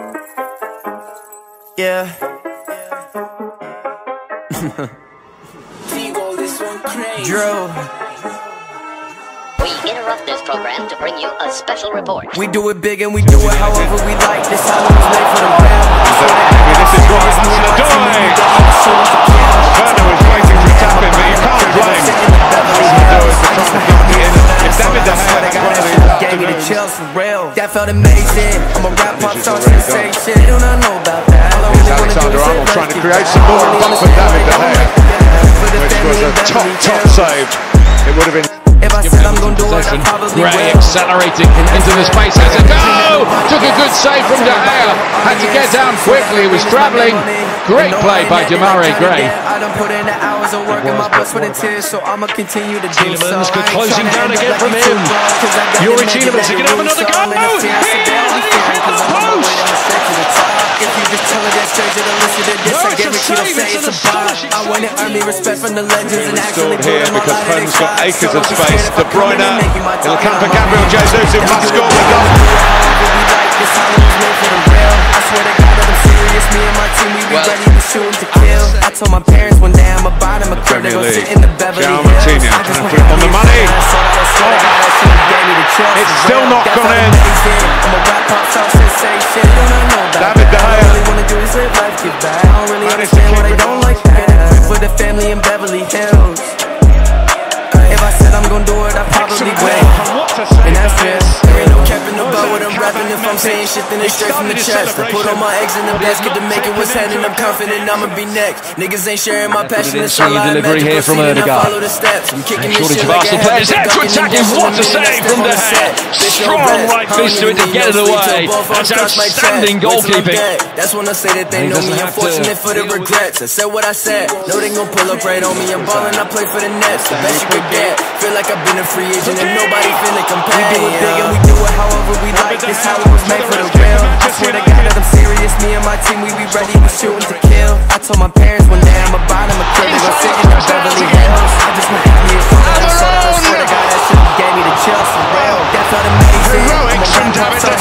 Yeah. Drill. We interrupt this program to bring you a special report. We do it big and we do it however we like. This how it was made for the rap. This is right, Hudson-Odoi. Werner was waiting to tap him, but you can't blame Hudson-Odoi for trying to get it in. It's David De Gea, that's one of the gave me the chills for real. That felt amazing. I'm a rap pop star sensation. They do not know about that. Here's Alexander-Arnold trying to create some more fun for David De Gea, which was a top save. It would have been. If I said I'm gonna do it, I probably Gray will. accelerating into the space, has a go! Took a good save from De Gea, had to get down quickly, he was travelling. Great play by Demarai Gray. I done put in the hours of work in my blood, sweat and tears, so I'ma continue to do so. Tielemans, good closing down again from him. Youri Tielemans, he can have another go! If you just tell her that stranger to listen to this, I guarantee they'll say it's a vibe. I want to earn me respect from the legends and actually Here because Clem's got acres of space. De Bruyne, it'll come for Gabriel Jesus, who must score the goal. I swear to God that I'm serious, me and my team, we be ready to shoot to kill. I told my parents one day I'ma buy them a crib, they gon' sit in the Beverly Hills. Martinez trying to put it on the money. It's still not gone in. I'm a rap pop star sensation. David De Gea. All I really wanna do is live life, give back. I don't really understand why they don't like that. For the family in Beverly Hills. If I said I'm gonna do it, I probably will. And that's it. There ain't no cap in the boat when I'm rapping. If I'm saying shit, then it's straight from the chest. I put all my eggs in the basket to make it what's happening. I'm confident I'ma be next. Niggas ain't sharing my passion. It's all I delivery imagine. here from Ødegaard. Follow the steps. I'm kicking this Shortage shit of like Arsenal players. There to attack him. What a save from De Gea. Strong right fist to it to get it away. That's outstanding goalkeeping. That's when I say that they know me. Unfortunate for the regrets. I said what I said. No, they gon' pull up right on me. I'm ballin', I play for the Nets. The best you could get. Feel like I've been a free agent and nobody feel like I'm paying. We do it big and we do it however we like. This how it was made for the real. I swear to God that I'm serious. Me and my team, we be ready to shoot to kill. I told my parents one day I'ma buy them a crib. They gon' sit in the Beverly Hills. I just want to be a star. I swear to God that shit gave me the chills for real. That felt amazing. Heroics from David De